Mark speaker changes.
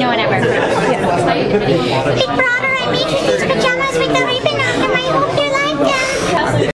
Speaker 1: whatever.
Speaker 2: Big brother, I made you these pajamas with the ribbon.